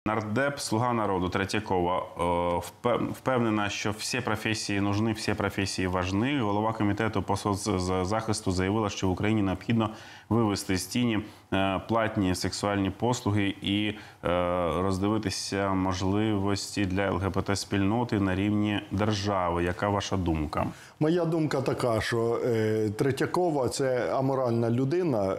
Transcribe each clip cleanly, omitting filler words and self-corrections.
Нардеп «Слуга народу» Третьякова впевнена, що всі професії нужны, всі професії важні. Голова комітету по соцзахисту заявила, що в Україні необхідно вивести з тіні платні сексуальні послуги і роздивитися можливості для ЛГБТ-спільноти на рівні держави. Яка ваша думка? Моя думка така, що Третьякова – це аморальна людина,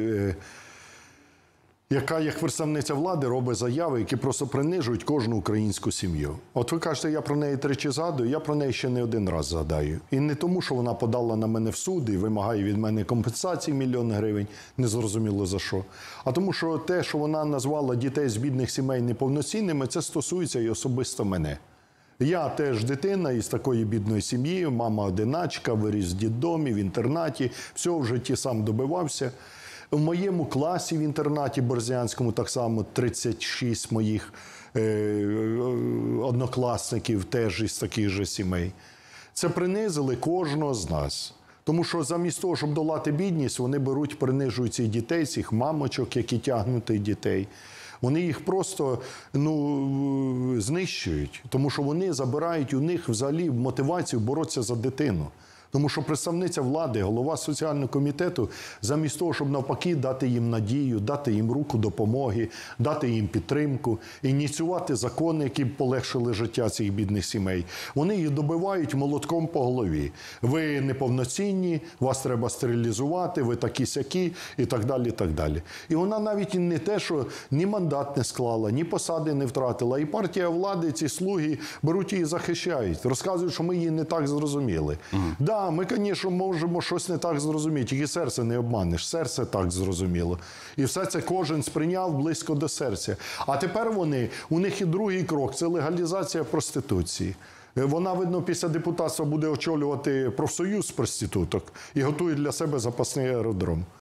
яка, як представниця влади, робить заяви, які просто принижують кожну українську сім'ю. От ви кажете, я про неї тричі згадую, я про неї ще не один раз згадаю. І не тому, що вона подала на мене в суд і вимагає від мене компенсації 1 мільйон гривень, незрозуміло за що. А тому, що те, що вона назвала дітей з бідних сімей неповноцінними, це стосується і особисто мене. Я теж дитина із такої бідної сім'ї, мама одиначка, виріс в дитдомі, в інтернаті, всього в житті сам добивався. В моєму класі в інтернаті борзянському так само 36 моїх однокласників теж із таких же сімей. Це принизили кожного з нас. Тому що замість того, щоб долати бідність, вони беруть, принижують цих дітей, цих мамочок, які тягнуть тих дітей. Вони їх просто знищують, тому що вони забирають у них взагалі мотивацію боротися за дитину. Тому що представниця влади, голова соціального комітету, замість того, щоб навпаки дати їм надію, дати їм руку допомоги, дати їм підтримку, ініціювати закони, які б полегшили життя цих бідних сімей, вони їх добивають молотком по голові. Ви неповноцінні, вас треба стерилізувати, ви такі-сякі і так далі, і так далі. І вона навіть не те, що ні мандат не склала, ні посади не втратила. І партія влади, ці слуги беруть її і захищають, розказують, що ми її не так зрозуміли. Да, ми, звісно, можемо щось не так зрозуміти, тільки серце не обманеш, серце так зрозуміло. І все це кожен сприйняв близько до серця. А тепер у них і другий крок – це легалізація проституції. Вона, видно, після депутатства буде очолювати профсоюз проституток і готує для себе запасний аеродром.